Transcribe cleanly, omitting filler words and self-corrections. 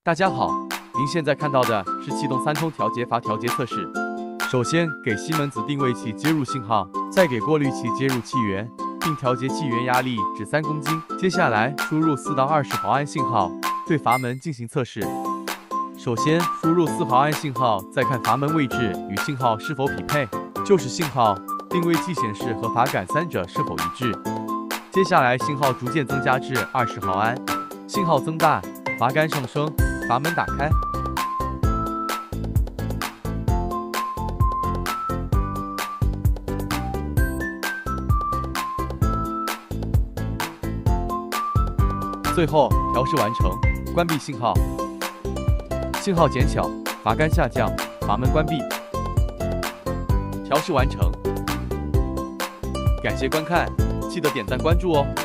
大家好，您现在看到的是气动3通调节阀调节测试。首先给西门子定位器接入信号，再给过滤器接入气源，并调节气源压力至3公斤。接下来输入4到20毫安信号，对阀门进行测试。首先输入4毫安信号，再看阀门位置与信号是否匹配，就是信号、定位器显示和阀杆三者是否一致。接下来信号逐渐增加至20毫安，信号增大，阀杆上升，阀门打开。最后调试完成，关闭信号，信号减小，阀杆下降，阀门关闭。调试完成，感谢观看，记得点赞关注哦。